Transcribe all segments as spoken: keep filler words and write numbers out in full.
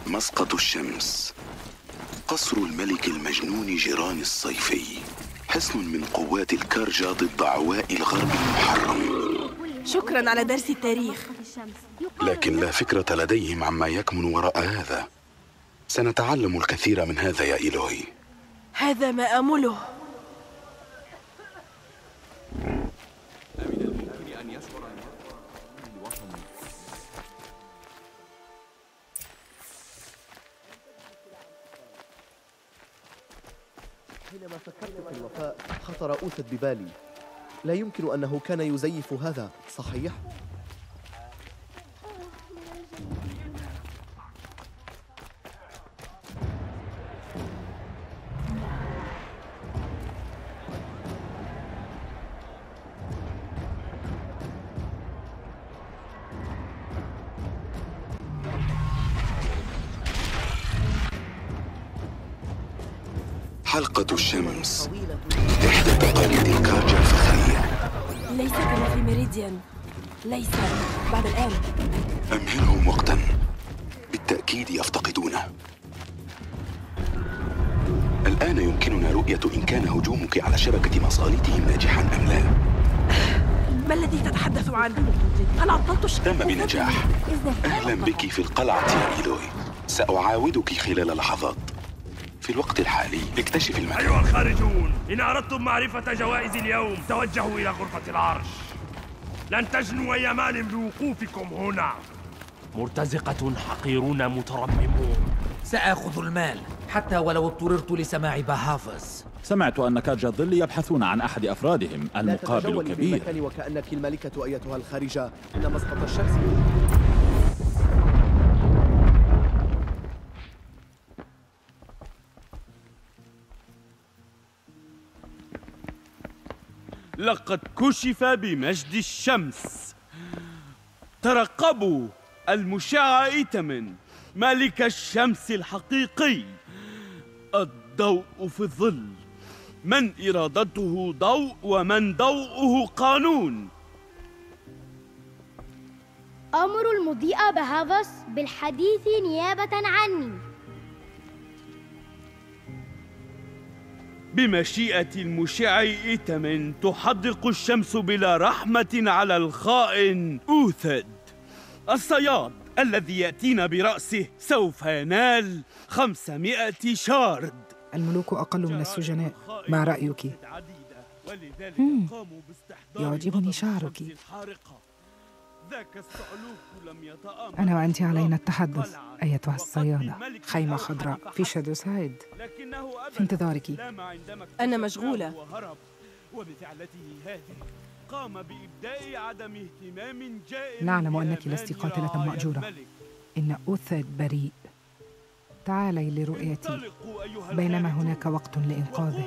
مسقط الشمس، قصر الملك المجنون جيران الصيفي، حصن من قوات الكارجا ضد عواء الغرب المحرم. شكراً على درس التاريخ. لكن لا فكرة لديهم عما يكمن وراء هذا. سنتعلم الكثير من هذا يا إلهي. هذا ما آمله. أمن الممكن أن يشعر الوطن. حينما فكرت في الوفاء خطر أوثد ببالي، لا يمكن أنه كان يزيف هذا، صحيح؟ حلقة الشمس، إحدى تقاليد الكارجا الفخرية. ليس كما في ميريديان، ليس بعد الآن. أمهلهم وقتا، بالتأكيد يفتقدونه. الآن يمكننا رؤية إن كان هجومك على شبكة مصالتهم ناجحا أم لا. ما الذي تتحدث عنه؟ هل عطلت الشبكة؟ تم بنجاح. أهلا بك في القلعة يا إيلوي. سأعاودك خلال لحظات. في الوقت الحالي اكتشف المكان. أيها الخارجون، إن أردتم معرفة جوائز اليوم توجهوا إلى غرفة العرش. لن تجنوا أي مال بوقوفكم هنا. مرتزقة حقيرون مترممون. سآخذ المال حتى ولو اضطررت لسماع بهافز. سمعت أن كارجا الظل يبحثون عن أحد أفرادهم. المقابل كبير. لا وكأنك الملكة أيتها الخارجة. إن مسقط الشمس. لقد كشف بمجد الشمس. ترقبوا المشع إيتمن ملك الشمس الحقيقي. الضوء في الظل، من إرادته ضوء ومن ضوءه قانون. أمر المضيء بهافس بالحديث نيابة عني. بمشيئة المشع إيتمن تحدق الشمس بلا رحمة على الخائن أوثد. الصياد الذي يأتينا برأسه سوف ينال خمسمائة شارد. الملوك أقل من السجناء، ما رأيك؟ مم. يعجبني شعرك. أنا وأنت علينا التحدث أيتها الصيادة. خيمة خضراء في شادو سايد، في انتظارك. أنا مشغولة. نعلم أنك لست قاتلة مأجورة. إن أوثد بريء. تعالي لرؤيتي، بينما هناك وقت لإنقاذه.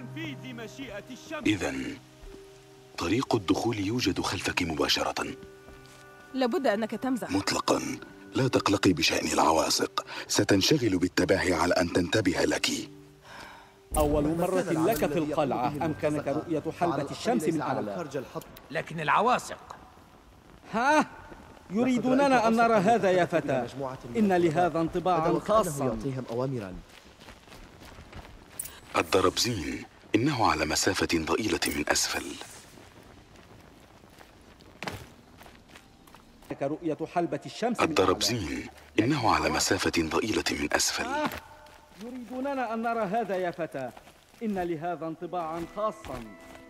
إذن طريق الدخول يوجد خلفك مباشرة. لابد أنك تمزح. مطلقاً، لا تقلقي بشأن العواسق. ستنشغل بالتباهي على أن تنتبه لك. أول مرة لك في القلعة أمكنك رؤية حلبة الشمس من أعلى. لكن العواسق، ها؟ يريدوننا أن نرى هذا يا فتى. إن لهذا انطباعاً خاصاً. الدربزين إنه على مسافة ضئيلة من أسفل. رؤية حلبة الشمس. الدربزين إنه على مسافة ضئيلة من أسفل. آه. يريدوننا أن نرى هذا يا فتى. إن لهذا انطباعاً خاصاً.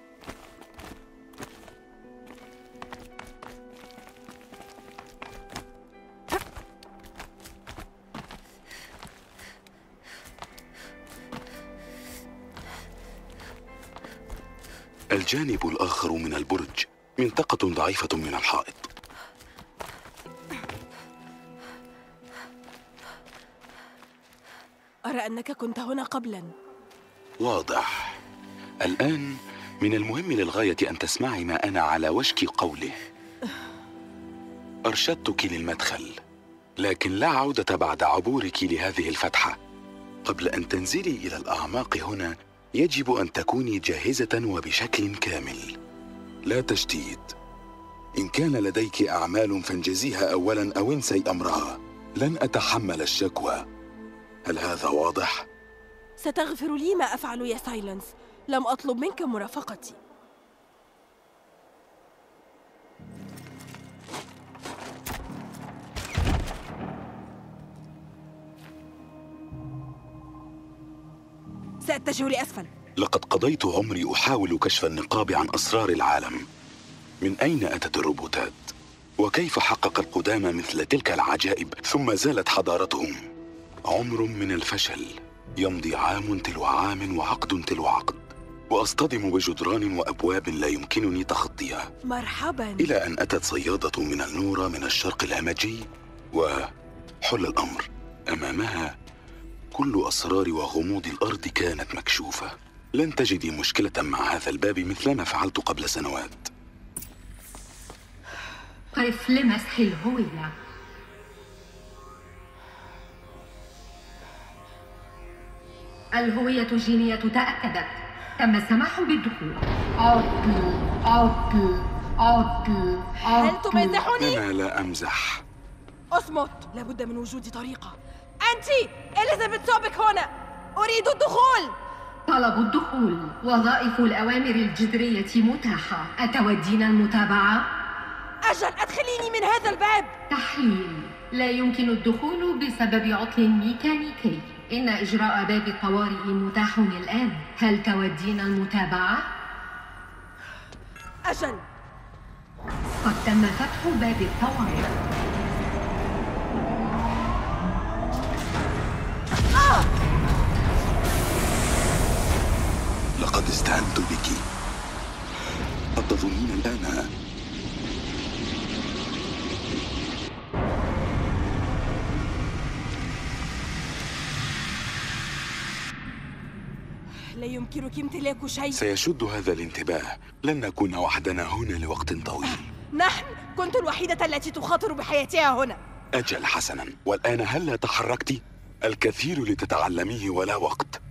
الجانب الآخر من البرج منطقة ضعيفة من الحائط. أرى أنك كنت هنا قبلاً. واضح. الآن من المهم للغاية أن تسمعي ما أنا على وشك قوله. أرشدتك للمدخل، لكن لا عودة بعد عبورك لهذه الفتحة. قبل أن تنزلي إلى الأعماق هنا يجب أن تكوني جاهزة وبشكل كامل. لا تشتيت. إن كان لديك أعمال فانجزيها أولاً أو انسي أمرها. لن أتحمل الشكوى. هل هذا واضح؟ ستغفر لي ما أفعل يا سايلنس. لم أطلب منك مرافقتي. سأتجه لأسفل. لقد قضيت عمري أحاول كشف النقاب عن أسرار العالم. من أين أتت الروبوتات؟ وكيف حقق القدامى مثل تلك العجائب ثم زالت حضارتهم؟ عمر من الفشل، يمضي عام تلو عام وعقد تلو عقد، وأصطدم بجدران وأبواب لا يمكنني تخطيها. مرحبا. إلى أن أتت صيادة من النورة من الشرق الهمجي وحل الأمر. أمامها كل أسرار وغموض الأرض كانت مكشوفة. لن تجدي مشكلة مع هذا الباب مثلما فعلت قبل سنوات. قف لمسح الهوية. الهوية الجينية تأكدت. تم السماح بالدخول. عطل عطل عطل هل تمازحني؟ أنا لا أمزح. أصمت. لابد من وجود طريقة. أنت إليزابيث سوبك هنا. أريد الدخول. طلب الدخول. وظائف الأوامر الجذرية متاحة. أتودين المتابعة؟ أجل أدخليني من هذا الباب. تحليل. لا يمكن الدخول بسبب عطل ميكانيكي. إن إجراء باب الطوارئ متاح الآن. هل تودين المتابعة؟ أجل. قد تم فتح باب الطوارئ. آه! لقد استهنت بك. قد تظنين الآن لا يمكنك امتلاك شيء. سيشد هذا الانتباه. لن نكون وحدنا هنا لوقت طويل. نحن كنت الوحيدة التي تخاطر بحياتها هنا. أجل حسنا. والآن هل تحركت؟ الكثير لتتعلميه ولا وقت.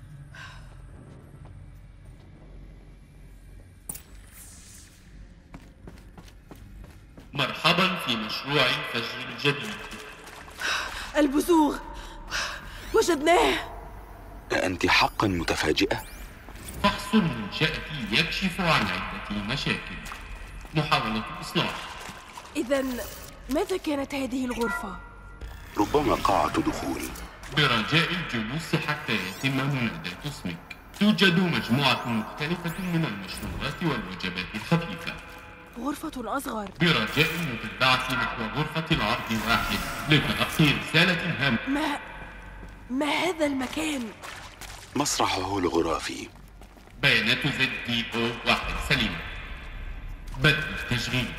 مرحبا في مشروع الفجر الجديد. البزوغ وجدناه. أنت حقا متفاجئة؟ فحص المنشأة يكشف عن عدة مشاكل. محاولة الإصلاح. إذن ماذا كانت هذه الغرفة؟ ربما قاعة دخول. برجاء الجلوس حتى يتم مناداة اسمك. توجد مجموعة مختلفة من المشروبات والوجبات الخفيفة. غرفة أصغر. برجاء المتابعة نحو غرفة العرض واحد لتلقي رسالة هامة. ما ما هذا المكان؟ مسرح هولوغرافي. بيانات زد دي او واحد سليمة. بدء التشغيل.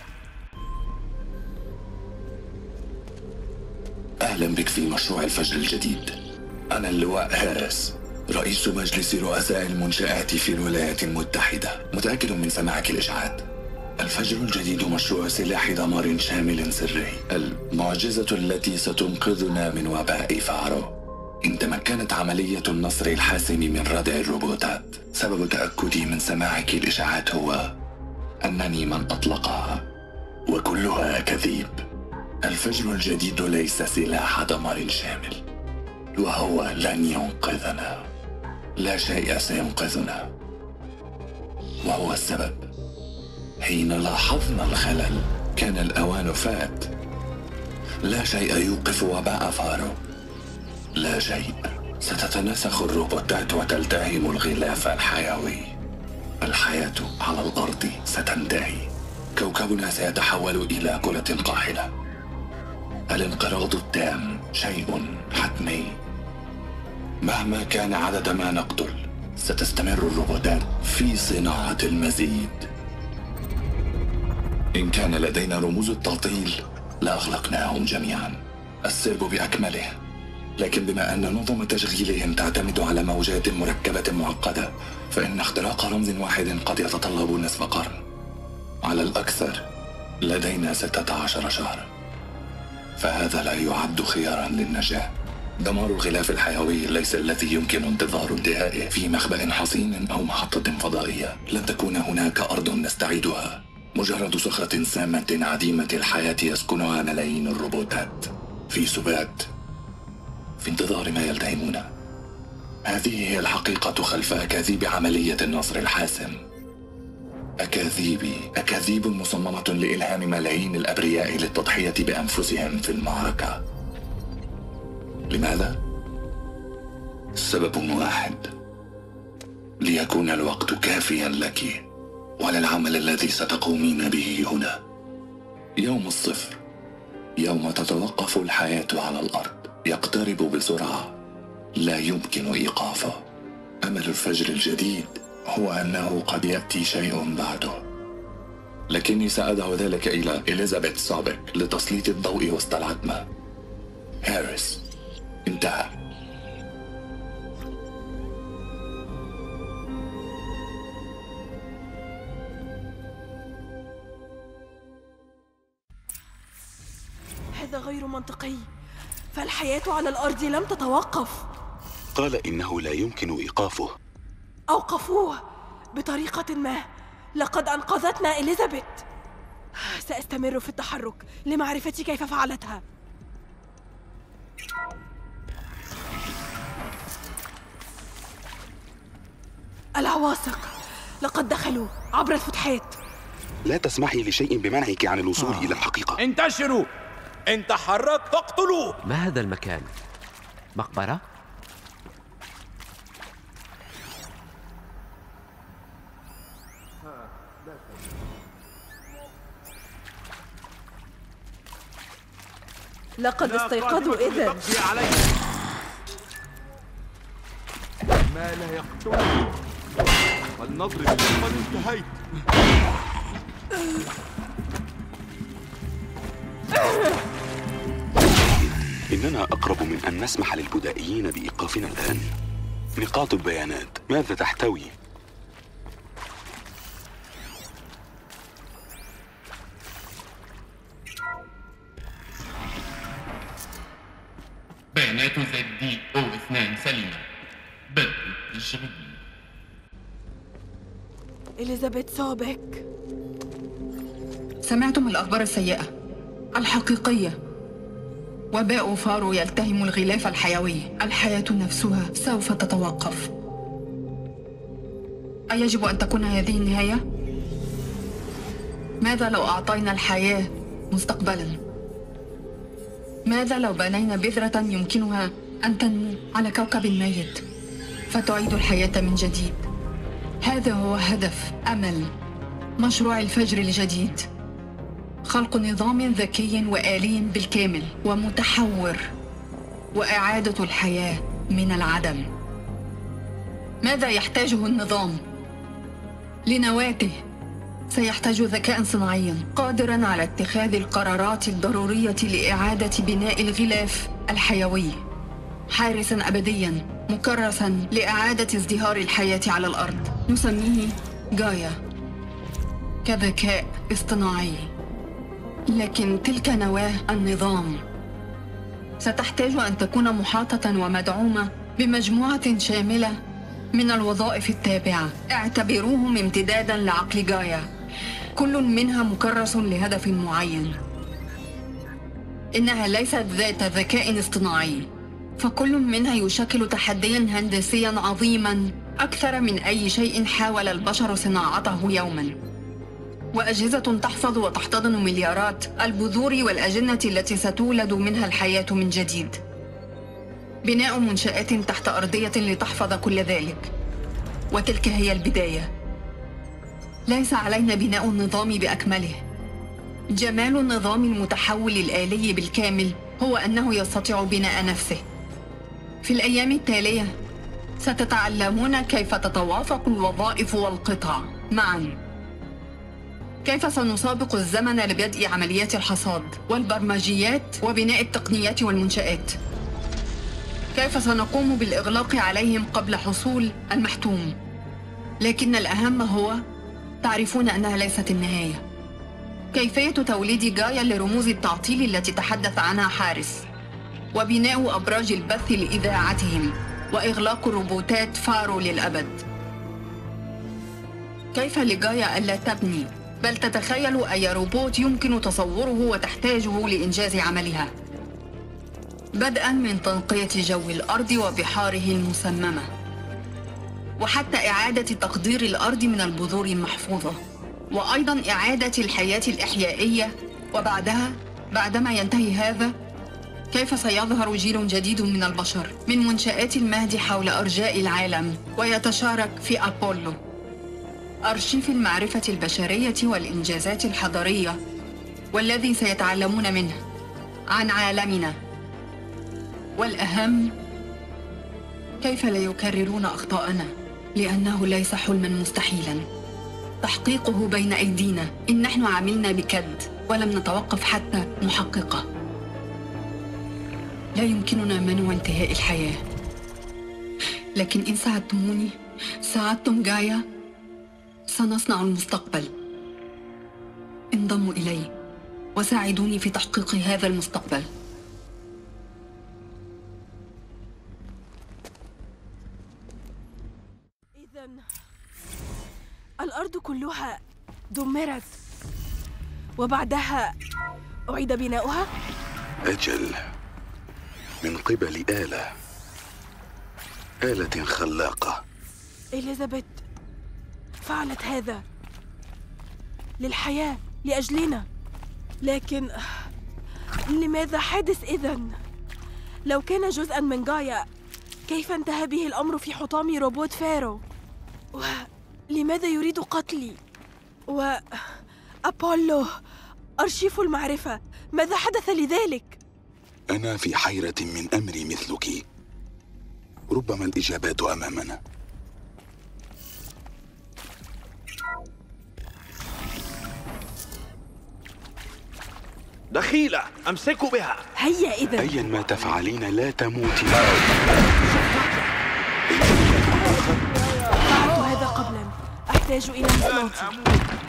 أهلا بك في مشروع الفجر الجديد. أنا اللواء هارس، رئيس مجلس رؤساء المنشآت في الولايات المتحدة. متأكد من سماعك الإشعاعات. الفجر الجديد مشروع سلاح دمار شامل سري، المعجزة التي ستنقذنا من وباء فارو. إن تمكنت عملية النصر الحاسم من ردع الروبوتات. سبب تأكدي من سماعك الإشعاعات هو أنني من أطلقها، وكلها كذب. الفجر الجديد ليس سلاح دمار شامل، وهو لن ينقذنا. لا شيء سينقذنا، وهو السبب. حين لاحظنا الخلل كان الأوان فات. لا شيء يوقف وباء فارو، لا شيء. ستتناسخ الروبوتات وتلتهم الغلاف الحيوي. الحياة على الأرض ستنتهي. كوكبنا سيتحول إلى كرة قاحلة. الانقراض التام شيء حتمي. مهما كان عدد ما نقتل، ستستمر الروبوتات في صناعة المزيد. إن كان لدينا رموز التعطيل لأغلقناهم جميعا، السرب بأكمله. لكن بما أن نظم تشغيلهم تعتمد على موجات مركبة معقدة، فإن اختراق رمز واحد قد يتطلب نصف قرن. على الأكثر لدينا ستة عشر شهرا، فهذا لا يعد خيارا للنجاة. دمار الغلاف الحيوي ليس الذي يمكن انتظار انتهائه في مخبأ حصين أو محطة فضائية. لن تكون هناك أرض نستعيدها، مجرد صخرة سامة عديمة الحياة يسكنها ملايين الروبوتات. في سبات، في انتظار ما يلتهمون. هذه هي الحقيقة خلف أكاذيب عملية النصر الحاسم. أكاذيب أكاذيب مصممة لإلهام ملايين الأبرياء للتضحية بأنفسهم في المعركة. لماذا؟ سبب واحد: ليكون الوقت كافيا لك وللعمل الذي ستقومين به هنا. يوم الصفر، يوم تتوقف الحياة على الأرض، يقترب بسرعة، لا يمكن إيقافه. أمل الفجر الجديد هو أنه قد يأتي شيء بعده، لكني سأدع ذلك إلى إليزابيث سوبك لتسليط الضوء وسط العتمة. هاريس، انتهى. هذا غير منطقي، فالحياة على الأرض لم تتوقف. قال إنه لا يمكن إيقافه. أوقفوه بطريقة ما. لقد أنقذتنا إليزابيث. سأستمر في التحرك لمعرفة كيف فعلتها. العواصق لقد دخلوا عبر الفتحات. لا تسمحي لشيء بمنعك عن الوصول آه. إلى الحقيقة. انتشروا، إن تحرك فاقتلوه. ما هذا المكان؟ مقبرة؟ لقد استيقظوا إذن. ما لا يقتلني، فلنضرب قد انتهيت. إننا أقرب من أن نسمح للبدائيين بإيقافنا الآن. نقاط البيانات ماذا تحتوي؟ بيانات زد دي او اثنان سليمة. بدء التشغيل. إليزابيث سوبك، سمعتم الأخبار السيئة الحقيقية. وباء فارو يلتهم الغلاف الحيوي. الحياة نفسها سوف تتوقف. أيجب أن تكون هذه النهاية؟ ماذا لو أعطينا الحياة مستقبلاً؟ ماذا لو بنينا بذرة يمكنها أن تنمو على كوكب ميت فتعيد الحياة من جديد؟ هذا هو هدف أمل مشروع الفجر الجديد. خلق نظام ذكي وآلي بالكامل ومتحور، وإعادة الحياة من العدم. ماذا يحتاجه النظام؟ لنواته سيحتاج ذكاء صناعيا قادرا على اتخاذ القرارات الضرورية لإعادة بناء الغلاف الحيوي، حارسا أبديا مكرسا لإعادة ازدهار الحياة على الأرض. نسميه جايا كذكاء اصطناعي. لكن تلك نواة النظام ستحتاج أن تكون محاطة ومدعومة بمجموعة شاملة من الوظائف التابعة. اعتبروهم امتدادا لعقل جايا، كل منها مكرس لهدف معين. إنها ليست ذات ذكاء اصطناعي، فكل منها يشكل تحديا هندسيا عظيما أكثر من أي شيء حاول البشر صناعته يوما. وأجهزة تحفظ وتحتضن مليارات البذور والأجنة التي ستولد منها الحياة من جديد. بناء منشآت تحت أرضية لتحفظ كل ذلك، وتلك هي البداية. ليس علينا بناء النظام بأكمله. جمال النظام المتحول الآلي بالكامل هو أنه يستطيع بناء نفسه. في الأيام التالية ستتعلمون كيف تتوافق الوظائف والقطع معا. كيف سنسابق الزمن لبدء عمليات الحصاد والبرمجيات وبناء التقنيات والمنشآت. كيف سنقوم بالإغلاق عليهم قبل حصول المحتوم. لكن الأهم هو تعرفون أنها ليست النهاية. كيفية توليد جايا لرموز التعطيل التي تحدث عنها حارس، وبناء أبراج البث لإذاعتهم، وإغلاق روبوتات فارو للأبد. كيف لجايا ألا تبني بل تتخيل أي روبوت يمكن تصوره وتحتاجه لإنجاز عملها. بدءاً من تنقية جو الأرض وبحاره المسممة، وحتى إعادة تقدير الأرض من البذور المحفوظة، وأيضاً إعادة الحياة الإحيائية. وبعدها بعدما ينتهي هذا، كيف سيظهر جيل جديد من البشر من منشآت المهد حول أرجاء العالم، ويتشارك في أبولو، أرشيف المعرفة البشرية والإنجازات الحضارية، والذي سيتعلمون منه عن عالمنا. والأهم، كيف لا يكررون أخطاءنا، لأنه ليس حلماً مستحيلاً تحقيقه بين أيدينا إن نحن عملنا بكد ولم نتوقف حتى نحققه. لا يمكننا منع انتهاء الحياة، لكن إن ساعدتموني، ساعدتم جايا، سنصنع المستقبل. انضموا إلي وساعدوني في تحقيق هذا المستقبل. إذن الأرض كلها دمرت وبعدها أعيد بناؤها؟ أجل، من قبل آلة آلة خلاقة. إليزابيث فعلت هذا للحياة، لأجلنا. لكن لماذا حدث إذن؟ لو كان جزءاً من جايا، كيف انتهى به الأمر في حطام روبوت فارو؟ ولماذا يريد قتلي؟ وأبولو أرشيف المعرفة، ماذا حدث لذلك؟ أنا في حيرة من أمري مثلك. ربما الإجابات أمامنا. دخيلة، أمسكوا بها. هيا إذن. أيا ما تفعلين لا تموتي. فعلت هذا قبلا، أحتاج إلى مساعدتي.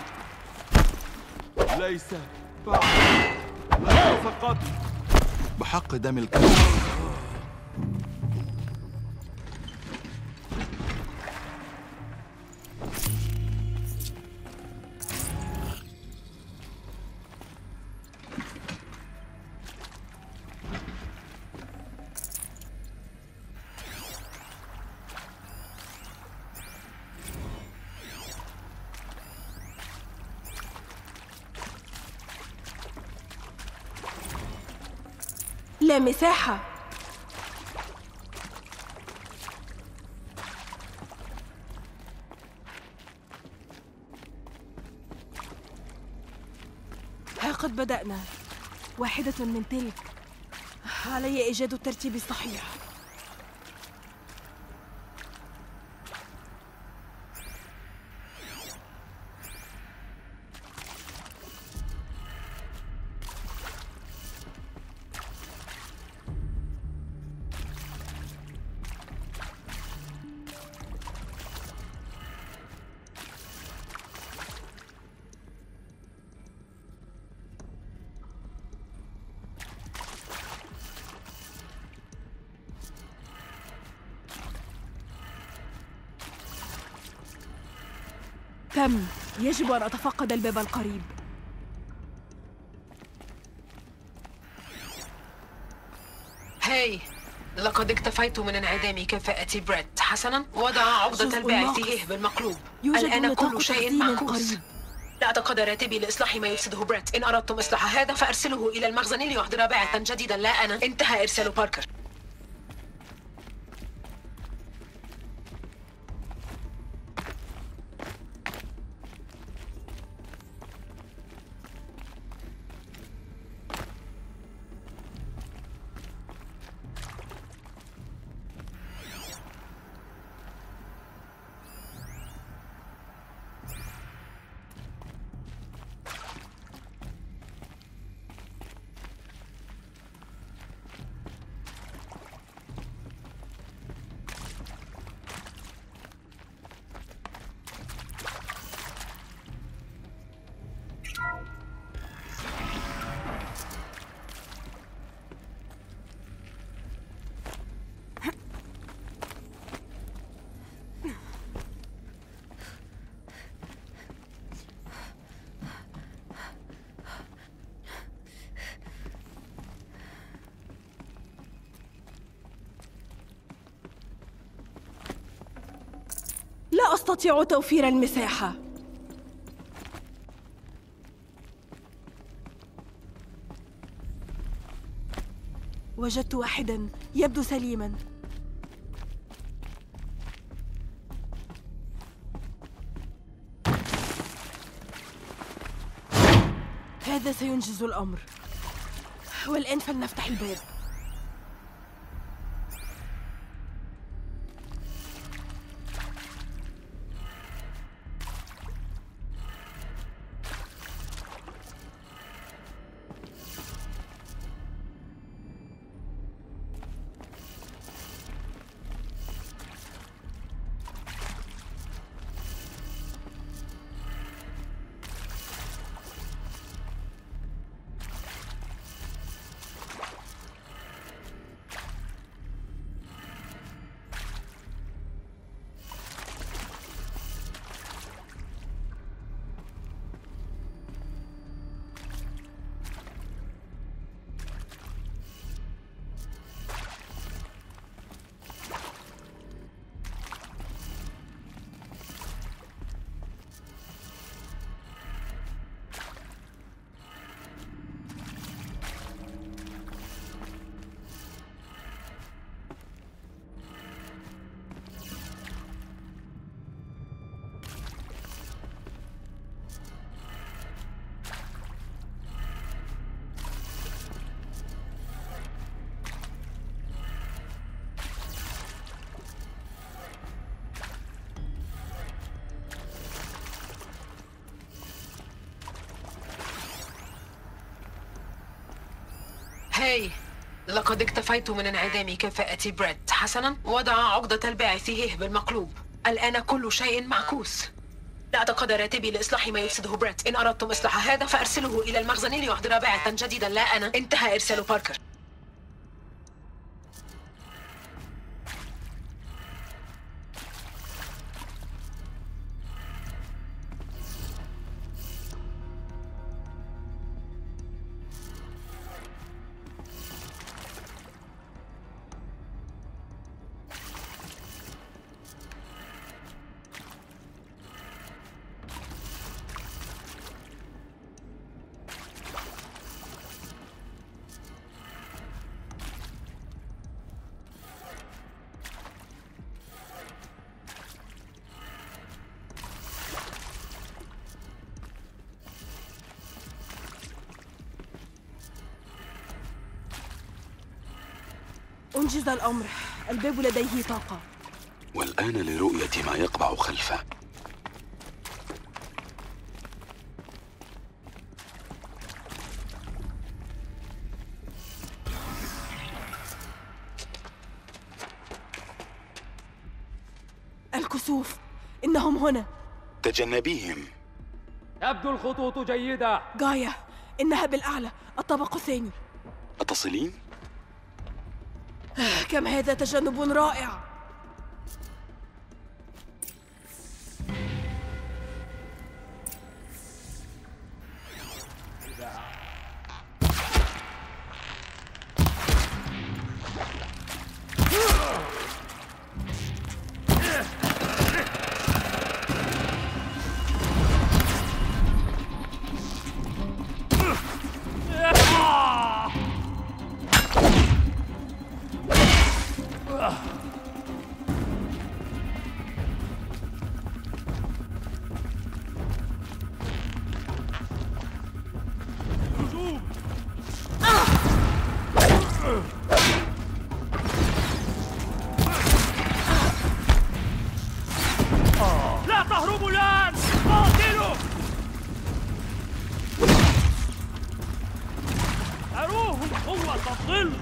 ليس فقط، ليس فقط بحق دم الكلب. لا مساحة. ها قد بدأنا. واحدة من تلك. علي إيجاد الترتيب الصحيح. تم. يجب أن أتفقد الباب القريب. هاي، لقد اكتفيت من انعدام كفاءة بريت. حسناً، وضع عقدة الباعث فيه بالمقلوب. الآن كل شيء معكوس. لا أعتقد راتبي لإصلاح ما يفسده بريت. إن أردتم إصلاح هذا فأرسله إلى المخزن ليحضر باعثاً جديداً، لا أنا. انتهى إرسال باركر. لا أستطيع توفير المساحة. وجدت واحداً يبدو سليماً. هذا سينجز الأمر. والآن فلنفتح الباب. هاي، لقد اكتفيت من انعدام كفاءة بريت. حسناً، وضع عقدة الباعث هيه بالمقلوب. الآن كل شيء معكوس. لا اعتقد راتبي لإصلاح ما يفسده بريت. إن أردتم إصلاح هذا فأرسله إلى المخزن ليحضر باعثاً جديداً، لا أنا. انتهى إرسال باركر. أنجز الأمر. الباب لديه طاقة. والآن لرؤية ما يقبع خلفه. الكسوف، إنهم هنا. تجنبيهم. تبدو الخطوط جيدة. غاية، إنها بالأعلى، الطابق الثاني. أتصلين؟ كم هذا تجنب رائع. لا تهربوا الآن! قاتلوا! أروهم قوة الظل!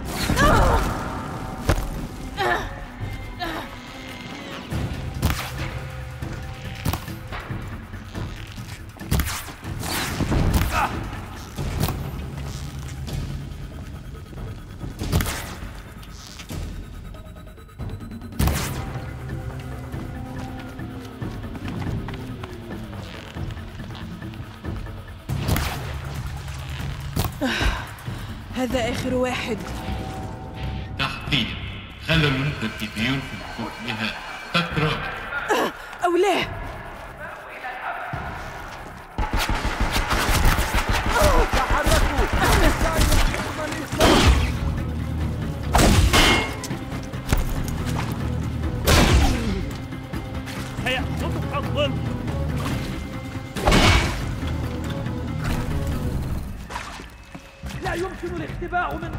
هذا آخر واحد. تحذير: خلل في بيوت الخوف بها تكرار. أو لا، سيأخذك الظل. لا يمكن الاختباء من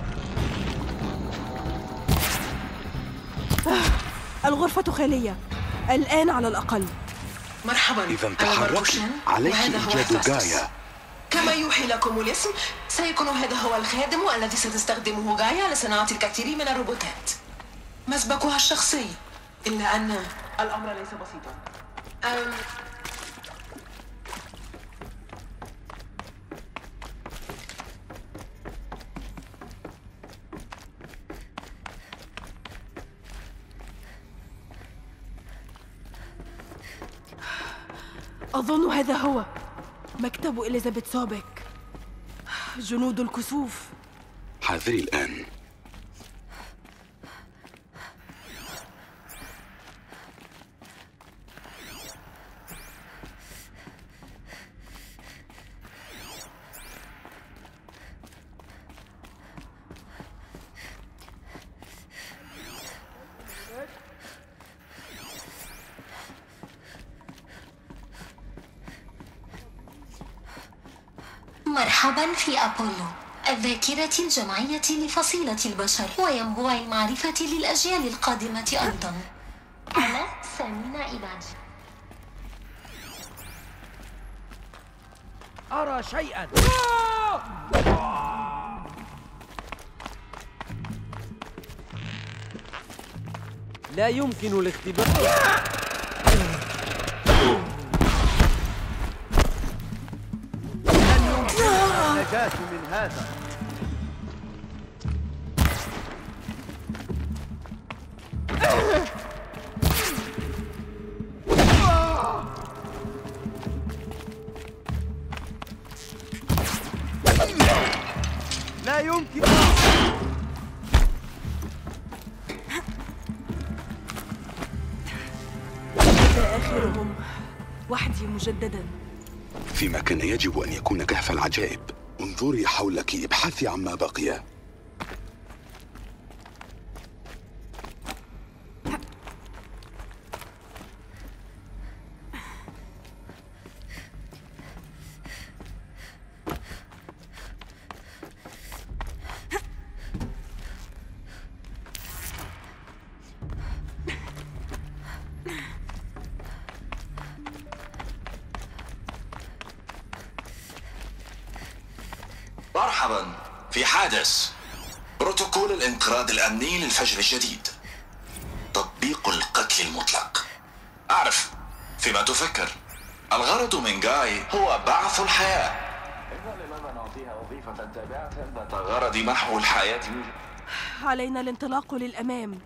الغرفة خالية الآن على الأقل. مرحبا. إذا تحركي عليك إيجاد غايا. كما يوحي لكم الاسم، سيكون هذا هو الخادم الذي ستستخدمه غايا لصناعة الكثير من الروبوتات. مسبقها الشخصي، إلا أن الأمر ليس بسيطا. أم... أظن هذا هو مكتب إليزابيث سوبك. جنود الكسوف. حاذري الآن. مرحبا في أبولو، الذاكرة الجمعية لفصيلة البشر وينبوع المعرفة للأجيال القادمة أيضا. أنا سامينا إيباج. أرى شيئا. لا يمكن الاختباء. النجاة من هذا. لا يمكن. هذا آخرهم، وحدي مجددا. فيما كان يجب أن يكون كهف العجائب. انظري حولك، ابحثي عما بقي. مرحبا. في حادث. بروتوكول الانقراض الأمني للفجر الجديد. تطبيق القتل المطلق. أعرف فيما تفكر. الغرض من غاي هو بعث الحياة. إذا لماذا نعطيها وظيفة تابعة ذات غرض محو الحياة؟ علينا الانطلاق للأمام.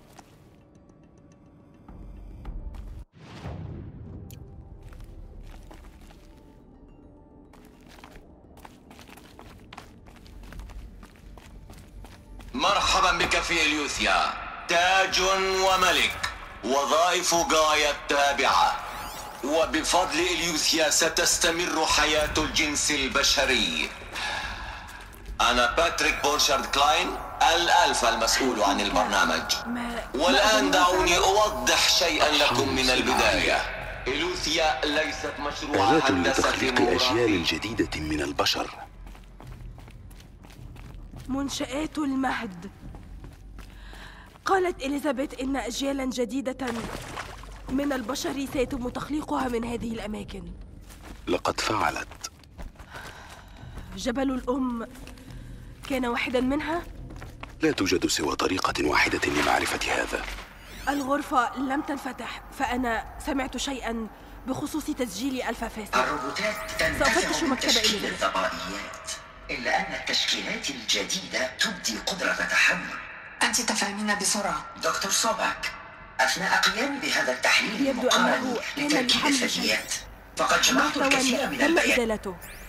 مرحبا بك في إليوثيا، تاج وملك، وظائف غاية التابعة. وبفضل إليوثيا ستستمر حياة الجنس البشري. أنا باتريك بورشارد كلاين، الألفا المسؤول عن البرنامج. والآن دعوني أوضح شيئا لكم من البداية. إليوثيا ليست مشروع آلات هندسة لتخليق أجيال جديدة من البشر. منشآت المهد. قالت إليزابيث إن أجيالا جديدة من البشر سيتم تخليقها من هذه الأماكن. لقد فعلت. جبل الأم كان واحدا منها؟ لا توجد سوى طريقة واحدة لمعرفة هذا. الغرفة لم تنفتح، فأنا سمعت شيئا بخصوص تسجيل ألفا فاسد. الروبوتات تنتفع من تشكيل الفضائيات، إلا أن التشكيلات الجديدة تبدي قدرة تحمل. أنت تفهمين بسرعة. دكتور صوبك، أثناء قيامي بهذا التحليل يبدو أنه كان لحمل شيء. فقد جمعت الكثير من البيانات.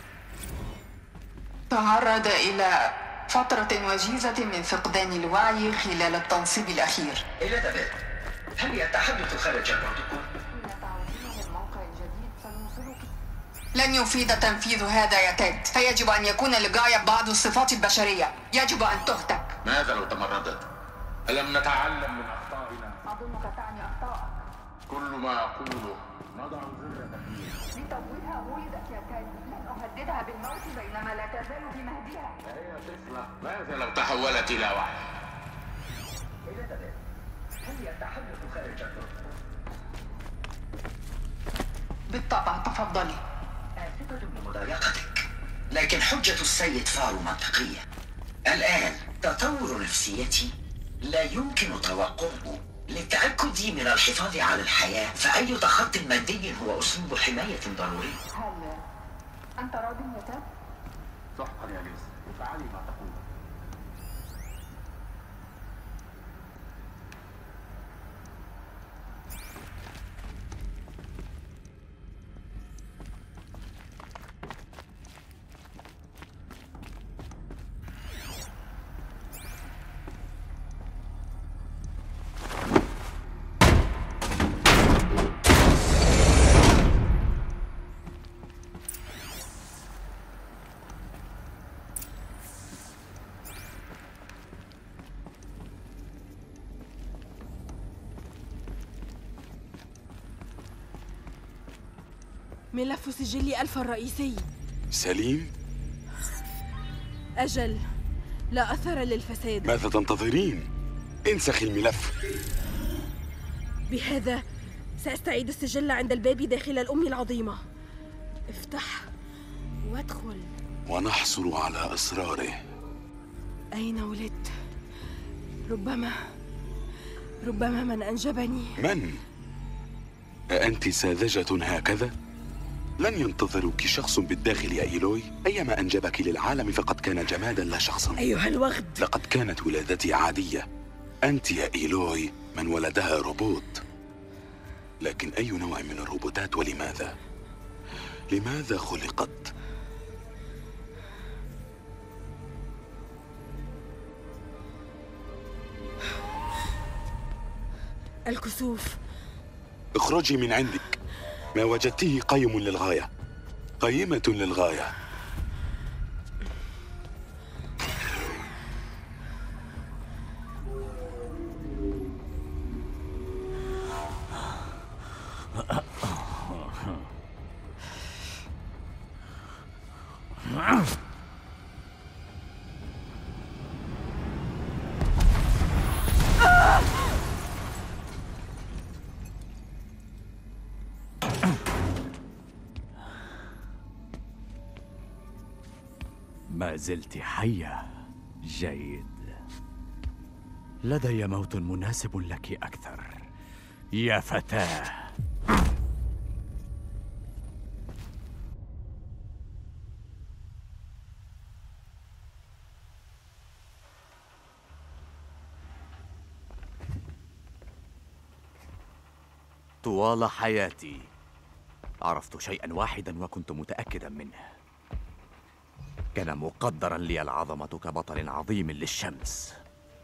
تعرض إلى فترة وجيزة من فقدان الوعي خلال التنصيب الأخير. إليزابيث، هل يتحدث خارج البروتوكول؟ لن يفيد تنفيذ هذا يا تيد، فيجب أن يكون لغاية بعض الصفات البشرية. يجب أن تهتك. ماذا لو تمردت؟ ألم نتعلم من أخطائنا؟ أظنك تعني أخطائك. كل ما أقوله نضع زر تغيير. لتوها ولدت يا كاي، لن أهددها بالموت بينما لا تزال في مهدها. هي طفلة، ماذا لو تحولت إلى وحش؟ إليزابيث، هل يتحدث خارج الركن؟ بالطبع، تفضلي. آسفة لمضايقتك، لكن حجة السيد فارو منطقية. الآن تطور نفسيتي لا يمكن توقفه. للتأكد من الحفاظ على الحياة فأي تخطي مادي هو أسلوب حماية ضروري. هل أنت راض يا تاب؟ صحقا يا ليس، افعلي ما تقول. ملف سجل ألفا الرئيسي. سليم؟ أجل، لا أثر للفساد. ماذا تنتظرين؟ انسخي الملف. بهذا سأستعيد السجل عند الباب داخل الأم العظيمة. افتح وادخل. ونحصل على أسراره. أين ولدت؟ ربما ربما من أنجبني. من؟ أأنت ساذجة هكذا؟ لن ينتظرك شخص بالداخل يا إيلوي. أيما أنجبك للعالم فقد كان جمادا لا شخصا. أيها الوغد، لقد كانت ولادتي عادية. أنت يا إيلوي من ولدها روبوت. لكن أي نوع من الروبوتات ولماذا؟ لماذا خلقت؟ الكسوف. اخرجي من عندك. ما وجدته قيم للغاية، قيمة للغاية. ما زلت حية. جيد. لدي موت مناسب لك أكثر يا فتاة. طوال حياتي عرفت شيئا واحدا وكنت متأكدا منه. كان مقدرا لي العظمة كبطل عظيم للشمس.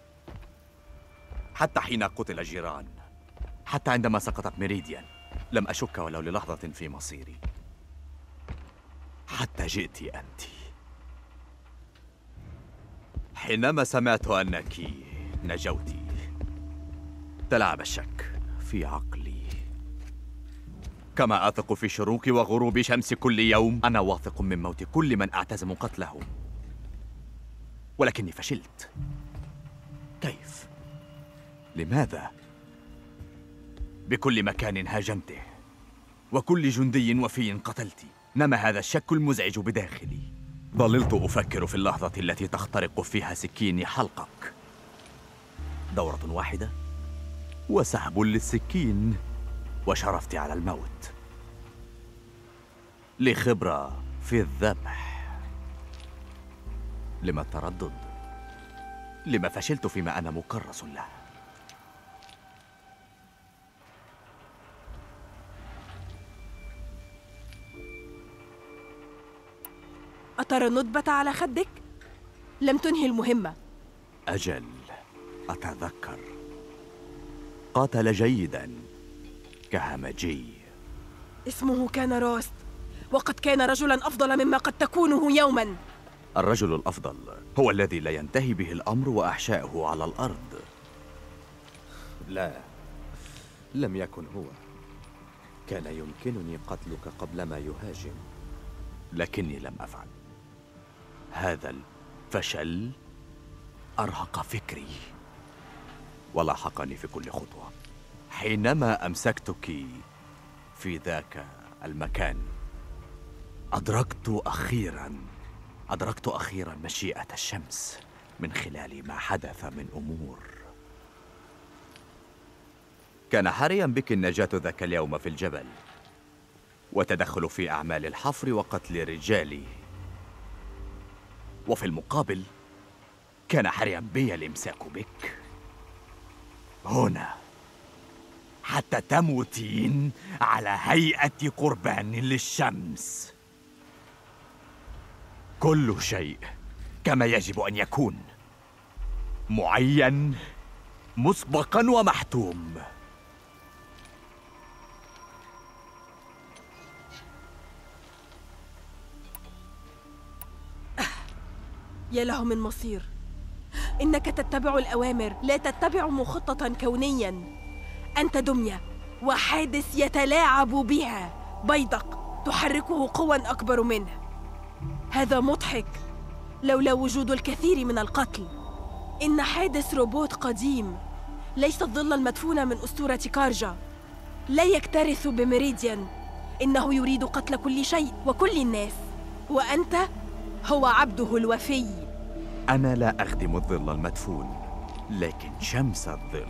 حتى حين قتل جيران، حتى عندما سقطت ميريديان، لم أشك ولو للحظة في مصيري. حتى جئت أنت. حينما سمعت أنك نجوت، تلاعب الشك في عقلي. كما أثق في شروق وغروب شمس كل يوم، أنا واثق من موت كل من أعتزم قتله. ولكني فشلت. كيف؟ لماذا؟ بكل مكان هاجمته، وكل جندي وفي قتلت. نما هذا الشك المزعج بداخلي. ظللت أفكر في اللحظة التي تخترق فيها سكيني حلقك. دورة واحدة وسحب للسكين، وشرفت على الموت. لي خبرة في الذبح. لما التردد؟ لما فشلت فيما أنا مكرس له؟ أترى الندبة على خدك؟ لم تنهي المهمة. أجل، أتذكر. قاتل جيداً كهمجي. اسمه كان روست، وقد كان رجلاً أفضل مما قد تكونه يوماً. الرجل الأفضل هو الذي لا ينتهي به الأمر وأحشاؤه على الأرض. لا، لم يكن هو. كان يمكنني قتلك قبل ما يهاجم، لكني لم أفعل. هذا الفشل أرهق فكري ولاحقني في كل خطوة. حينما أمسكتك في ذاك المكان أدركت أخيراً أدركت أخيراً مشيئة الشمس من خلال ما حدث من أمور. كان حرياً بك النجاة ذاك اليوم في الجبل وتدخل في أعمال الحفر وقتل رجالي، وفي المقابل كان حرياً بي الإمساك بك هنا حتى تموتين على هيئة قربان للشمس. كل شيء كما يجب أن يكون، معين مسبقا ومحتوم. يا له من مصير. إنك تتبع الأوامر، لا تتبع مخططا كونيا. أنت دمية وحادث يتلاعب بها، بيدق تحركه قوى أكبر منه. هذا مضحك لولا وجود الكثير من القتل. إن حادث روبوت قديم، ليس الظل المدفون من أسطورة كارجا. لا يكترث بميريديان. إنه يريد قتل كل شيء وكل الناس، وأنت هو عبده الوفي. أنا لا أخدم الظل المدفون، لكن شمس الظل.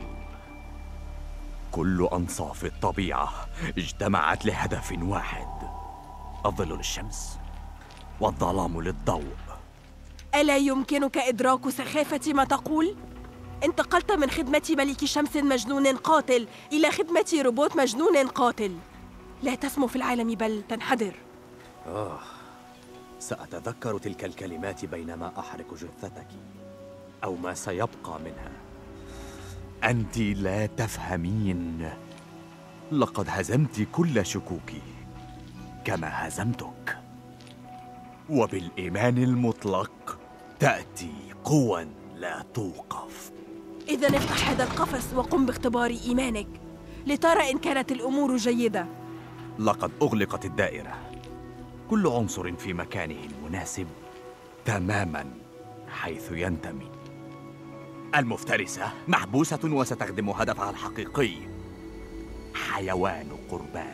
كل أنصاف الطبيعة اجتمعت لهدف واحد: الظل للشمس والظلام للضوء. ألا يمكنك إدراك سخافة ما تقول؟ انتقلت من خدمة ملك شمس مجنون قاتل إلى خدمة روبوت مجنون قاتل. لا تسمو في العالم بل تنحدر. آه، سأتذكر تلك الكلمات بينما أحرق جثتك أو ما سيبقى منها. أنت لا تفهمين. لقد هزمت كل شكوكي كما هزمتك، وبالإيمان المطلق تأتي قوى لا توقف. إذا افتح هذا القفص وقم باختبار إيمانك لترى إن كانت الأمور جيدة. لقد أغلقت الدائرة، كل عنصر في مكانه المناسب تماماً حيث ينتمي. المفترسة محبوسة وستخدم هدفها الحقيقي: حيوان قربان.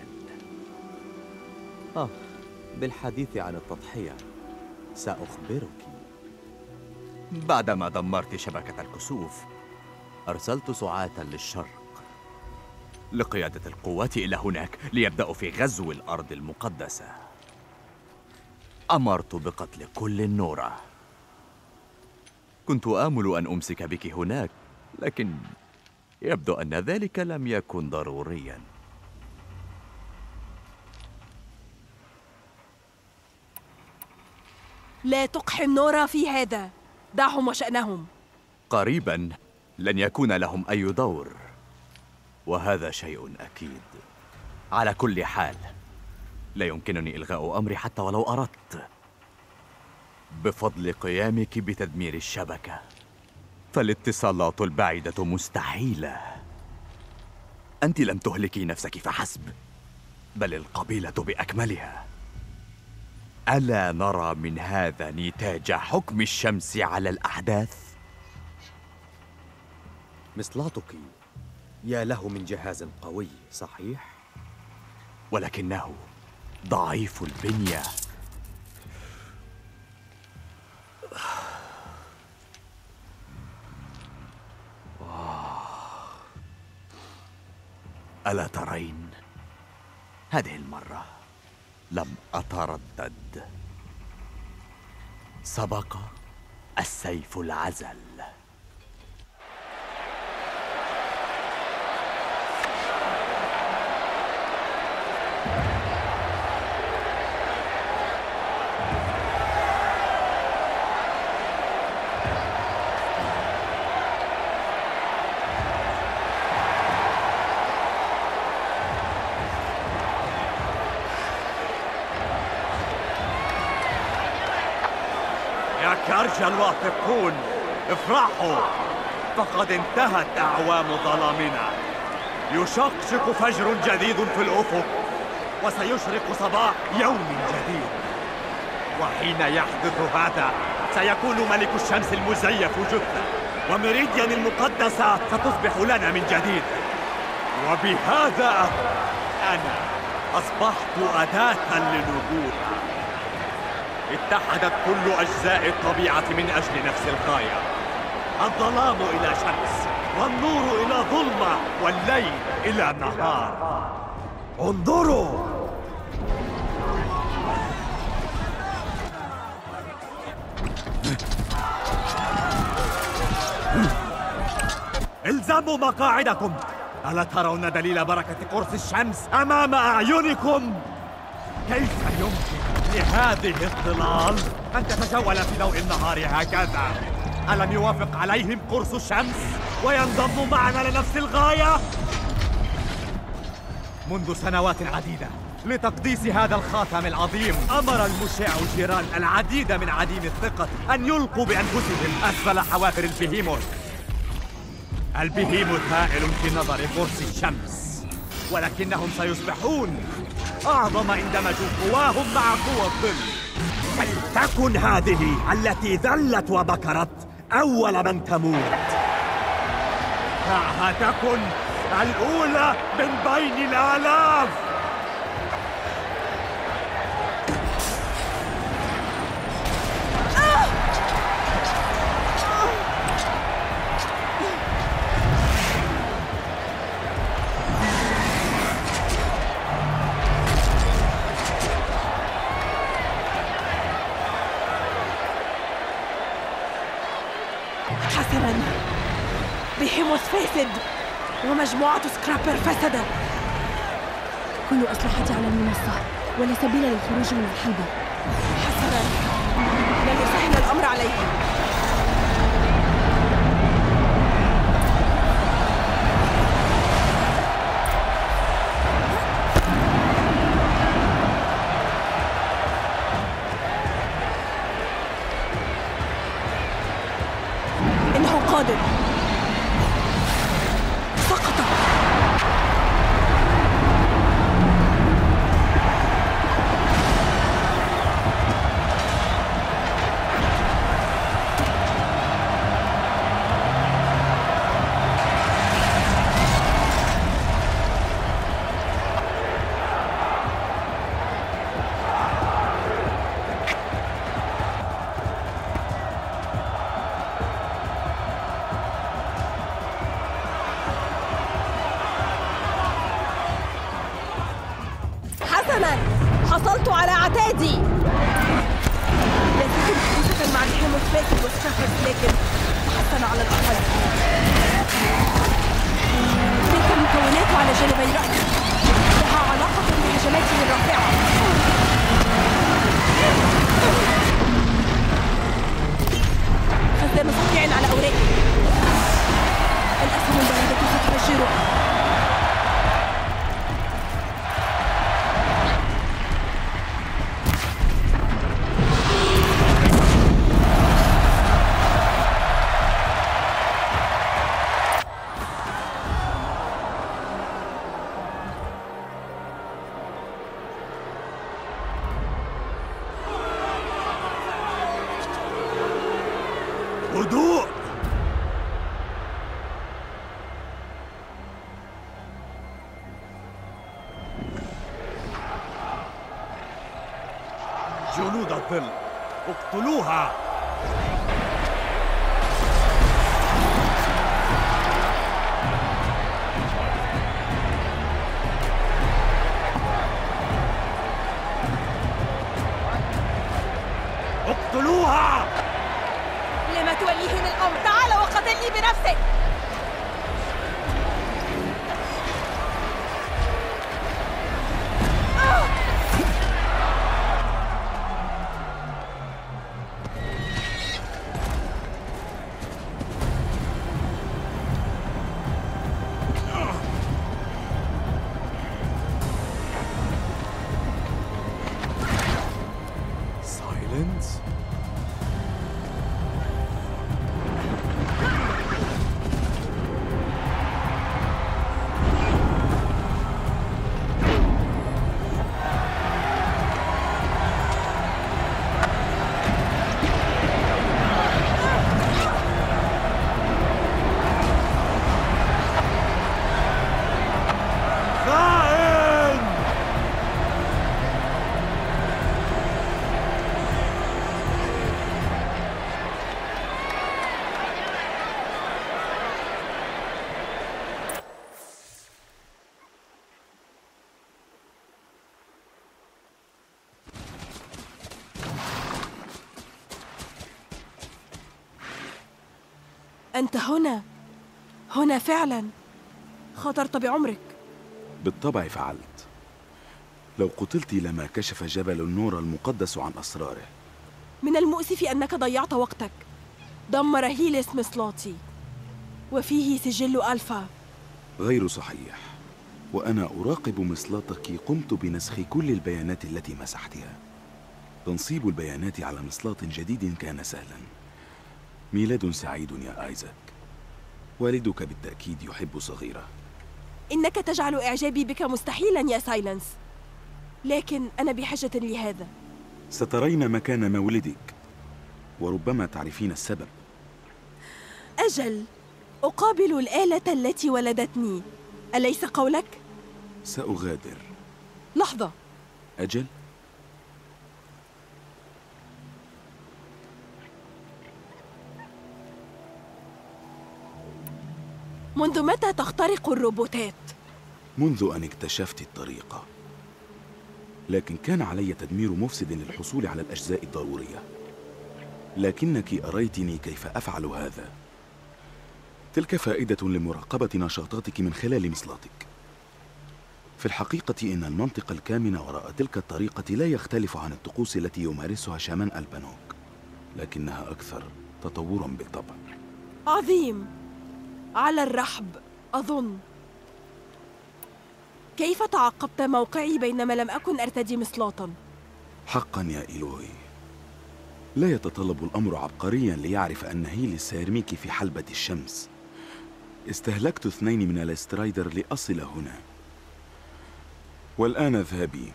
آه، بالحديث عن التضحية سأخبرك. بعدما دمرت شبكة الكسوف أرسلت سعاة للشرق لقيادة القوات إلى هناك ليبدأوا في غزو الأرض المقدسة. أمرت بقتل كل النورة. كنت آمل أن أمسك بك هناك، لكن يبدو أن ذلك لم يكن ضرورياً. لا تقحم نورا في هذا، دعهم وشأنهم. قريباً لن يكون لهم أي دور، وهذا شيء أكيد. على كل حال لا يمكنني إلغاء أمري حتى ولو أردت. بفضل قيامك بتدمير الشبكة فالاتصالات البعيدة مستحيلة. أنت لم تهلكي نفسك فحسب، بل القبيلة بأكملها. ألا نرى من هذا نتاج حكم الشمس على الأحداث؟ مصلاتك يا له من جهاز قوي، صحيح؟ ولكنه ضعيف البنية. ألا ترين؟ هذه المرة لم أتردد. سبق السيف العزل. كارجا الواثقون، افرحوا، فقد انتهت أعوام ظلامنا. يشقشق فجر جديد في الأفق، وسيشرق صباح يوم جديد. وحين يحدث هذا سيكون ملك الشمس المزيف جثة، وميريديان المقدسة ستصبح لنا من جديد. وبهذا أنا أصبحت أداة للنبوة. اتحدت كل أجزاء الطبيعة من أجل نفس الغاية، الظلام إلى شمس، والنور إلى ظلمة، والليل إلى نهار. انظروا! الزموا مقاعدكم. ألا ترون دليل بركة قرص الشمس أمام أعينكم؟ كيف يمكن لهذه الظلال أن تتجول في ضوء النهار هكذا؟ ألم يوافق عليهم قرص الشمس وينضموا معنا لنفس الغاية؟ منذ سنوات عديدة لتقديس هذا الخاتم العظيم أمر المشع جيران العديد من عديم الثقة أن يلقوا بأنفسهم أسفل حوافر البهيموث. البهيموث هائل في نظر قرص الشمس، ولكنهم سيصبحون أعظم إن دمجوا قواهم مع قوى الظل. فلتكن هذه التي ذلت وبكرت أول من تموت. دعها تكن الأولى من بين الآلاف. حسناً، بهيموث فاسد ومجموعة سكرابر فسدت. كل أسلحتي على المنصة ولا سبيل للخروج من الحلبة. حسناً، لن يسهل الأمر عليهم. إنه قادم. سقط. حصلت على عتادي. لازلت محبوسة مع بهيموث فاسد وسكرابرز، لكن تحسن على الأقل. تلك المكونات على جانبي رأسي لها علاقة بهجماته الرافعة. خزان صقيع على أوراقي. الأسهم الباردة ستفجره. هدوء! جنود الظل، اقتلوها! اقتلوها! لما توليهن الأمر؟ تعال وقتلني بنفسك! Silence? أنت هنا هنا فعلا. خاطرت بعمرك. بالطبع فعلت. لو قتلت لما كشف جبل النور المقدس عن أسراره. من المؤسف أنك ضيعت وقتك. دمر هيليس مصلاتي وفيه سجل ألفا. غير صحيح. وأنا أراقب مصلاتك قمت بنسخ كل البيانات التي مسحتها. تنصيب البيانات على مصلاة جديد كان سهلا. ميلاد سعيد يا آيزاك. والدك بالتأكيد يحب صغيرة. إنك تجعل إعجابي بك مستحيلا يا سايلنس، لكن أنا بحاجة لهذا. سترين مكان مولدك وربما تعرفين السبب. أجل، أقابل الآلة التي ولدتني، أليس قولك؟ سأغادر. لحظة. أجل؟ منذ متى تخترق الروبوتات؟ منذ أن اكتشفت الطريقة، لكن كان علي تدمير مفسد للحصول على الأجزاء الضرورية. لكنك أريتني كيف أفعل هذا. تلك فائدة لمراقبة نشاطاتك من خلال مصلاتك. في الحقيقة إن المنطق الكامن وراء تلك الطريقة لا يختلف عن الطقوس التي يمارسها شامان البنوك، لكنها أكثر تطورا بالطبع. عظيم. على الرحب أظن. كيف تعقبت موقعي بينما لم أكن أرتدي مصلاطا؟ حقا يا إيلوي، لا يتطلب الأمر عبقريا ليعرف أن هيليس سيرميك في حلبة الشمس. استهلكت اثنين من الاسترايدر لأصل هنا، والآن اذهبي.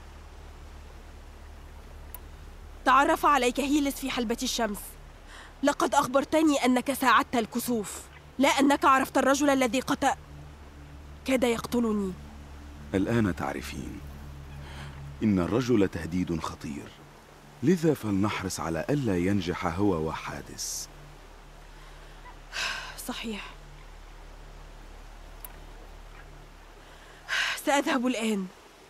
تعرف عليك هيليس في حلبة الشمس. لقد أخبرتني أنك ساعدت الكسوف، لا أنك عرفت الرجل الذي قتل كاد يقتلني. الآن تعرفين إن الرجل تهديد خطير، لذا فلنحرص على ألا ينجح هو وحادث. صحيح. سأذهب الآن.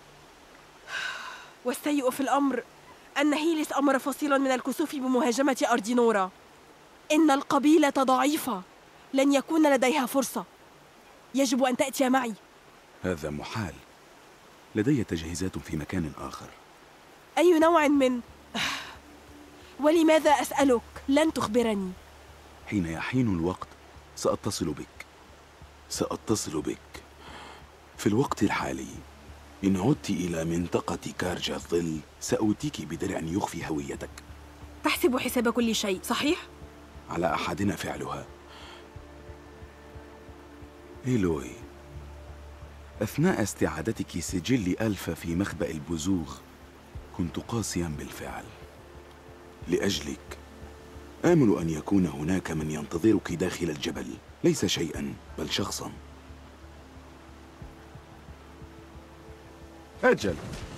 والسيء في الأمر أن هيليس أمر فصيلا من الكسوف بمهاجمة أردينورا. إن القبيلة ضعيفة، لن يكون لديها فرصة. يجب أن تأتي معي. هذا محال. لدي تجهيزات في مكان آخر. أي نوع من؟ ولماذا أسألك؟ لن تخبرني. حين يحين الوقت سأتصل بك. سأتصل بك. في الوقت الحالي إن عدت إلى منطقة كارجا الظل سأوتيك بدرع يخفي هويتك. تحسب حساب كل شيء، صحيح؟ على أحدنا فعلها. إيلوي، أثناء استعادتك سجل ألفا في مخبأ البزوغ كنت قاسيا بالفعل. لأجلك آمل أن يكون هناك من ينتظرك داخل الجبل، ليس شيئا بل شخصا. أجل.